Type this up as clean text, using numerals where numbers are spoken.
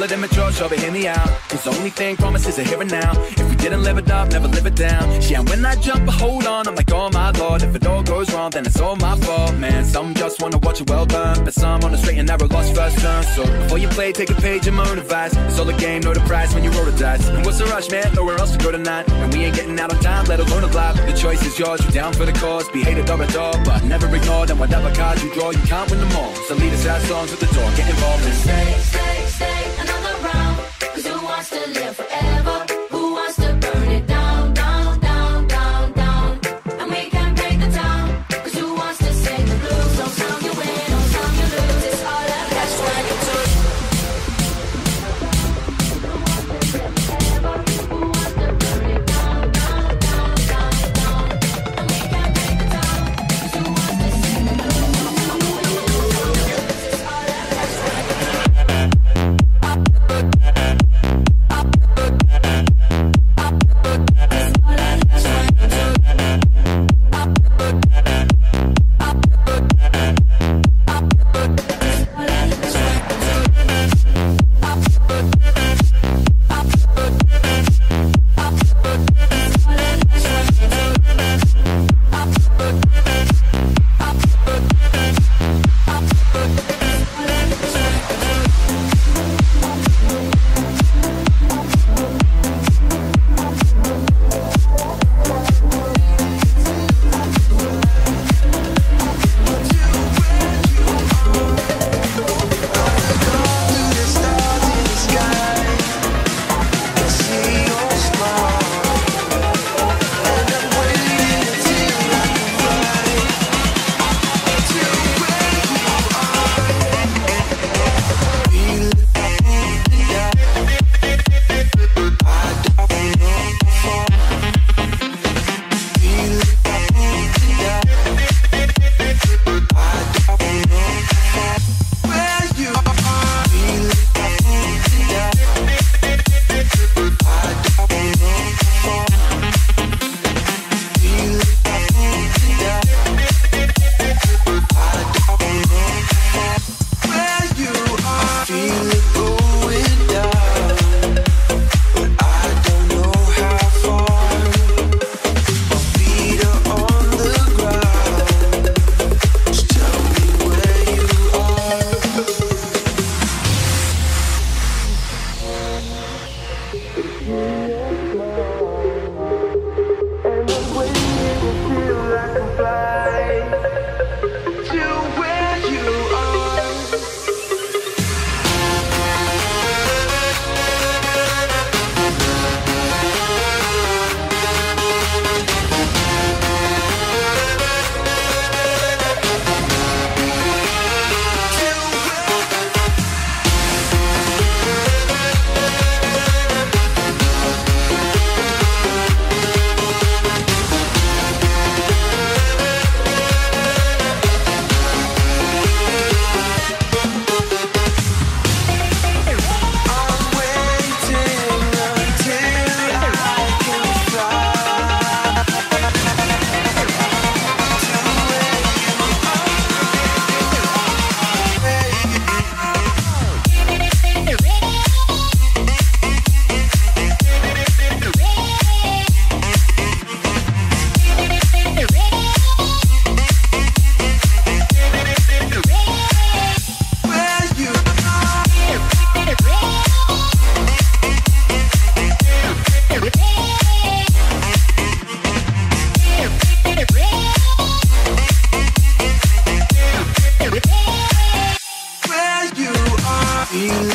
it immature, sure, but hear me out. Cause the only thing promised is a here and now. If we didn't live it up, never live it down. Yeah, when I jump, I hold on, I'm like, oh my lord. If it all goes wrong, then it's all my fault, man. Some just wanna watch it well done, but some on the straight and narrow lost first turn. So before you play, take a page of my own advice. It's all a game, know the prize when you roll the dice. And what's the rush, man? Nowhere else to go tonight. And we ain't getting out on time, let alone alive. The choice is yours, you're down for the cause. Be hated or adored, but never ignored. And whatever cards you draw, you can't win them all. So lead us out songs at the door, get involved and stay another round. Cause who wants to live forever? Who wants to burn it down, down, down, down, down? And we can break the town. Cause who wants to sing the blues? Don't sound you win, don't sound you lose. It's all that that's when you took. Who wants to burn it down, down, down, down, down? And we can break the town. Cause who wants to sing the blues? Don't sound you win, don't sound you lose. It's all that that's when you took. Feel